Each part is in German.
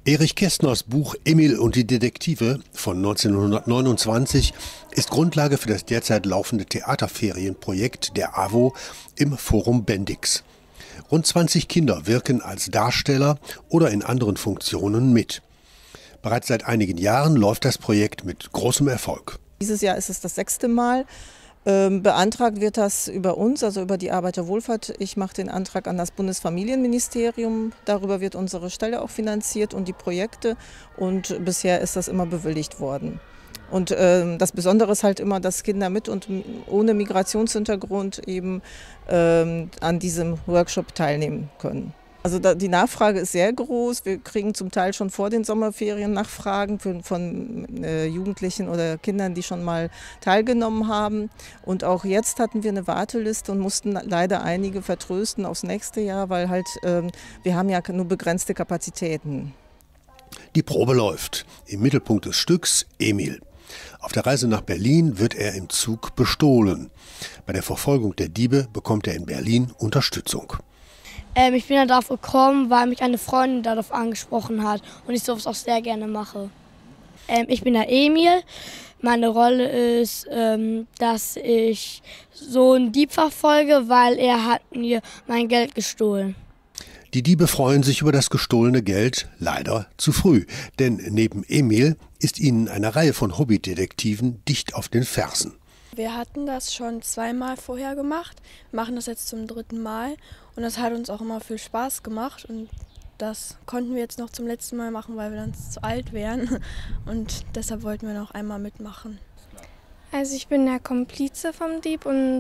Erich Kästners Buch Emil und die Detektive von 1929 ist Grundlage für das derzeit laufende Theaterferienprojekt der AWO im Forum Bendix. Rund 20 Kinder wirken als Darsteller oder in anderen Funktionen mit. Bereits seit einigen Jahren läuft das Projekt mit großem Erfolg. Dieses Jahr ist es das 6. Mal. Beantragt wird das über uns, also über die Arbeiterwohlfahrt. Ich mache den Antrag an das Bundesfamilienministerium. Darüber wird unsere Stelle auch finanziert und die Projekte. Und bisher ist das immer bewilligt worden. Und das Besondere ist halt immer, dass Kinder mit und ohne Migrationshintergrund eben an diesem Workshop teilnehmen können. Also die Nachfrage ist sehr groß. Wir kriegen zum Teil schon vor den Sommerferien Nachfragen von Jugendlichen oder Kindern, die schon mal teilgenommen haben. Und auch jetzt hatten wir eine Warteliste und mussten leider einige vertrösten aufs nächste Jahr, weil halt wir haben ja nur begrenzte Kapazitäten. Die Probe läuft. Im Mittelpunkt des Stücks Emil. Auf der Reise nach Berlin wird er im Zug bestohlen. Bei der Verfolgung der Diebe bekommt er in Berlin Unterstützung. Ich bin da darauf gekommen, weil mich eine Freundin darauf angesprochen hat und ich sowas auch sehr gerne mache. Ich bin der Emil. Meine Rolle ist, dass ich so einen Dieb verfolge, weil er hat mir mein Geld gestohlen. Die Diebe freuen sich über das gestohlene Geld, leider zu früh. Denn neben Emil ist ihnen eine Reihe von Hobbydetektiven dicht auf den Fersen. Wir hatten das schon 2-mal vorher gemacht, machen das jetzt zum 3. Mal und das hat uns auch immer viel Spaß gemacht und das konnten wir jetzt noch zum letzten Mal machen, weil wir dann zu alt wären und deshalb wollten wir noch einmal mitmachen. Also ich bin der Komplize vom Dieb und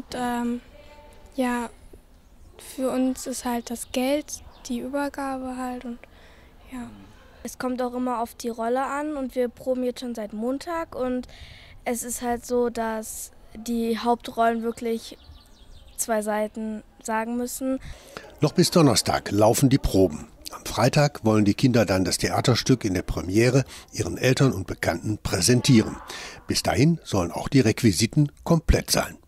ja, für uns ist halt das Geld die Übergabe halt und ja. Es kommt auch immer auf die Rolle an und wir proben jetzt schon seit Montag und es ist halt so, dass die Hauptrollen wirklich 2 Seiten sagen müssen. Noch bis Donnerstag laufen die Proben. Am Freitag wollen die Kinder dann das Theaterstück in der Premiere ihren Eltern und Bekannten präsentieren. Bis dahin sollen auch die Requisiten komplett sein.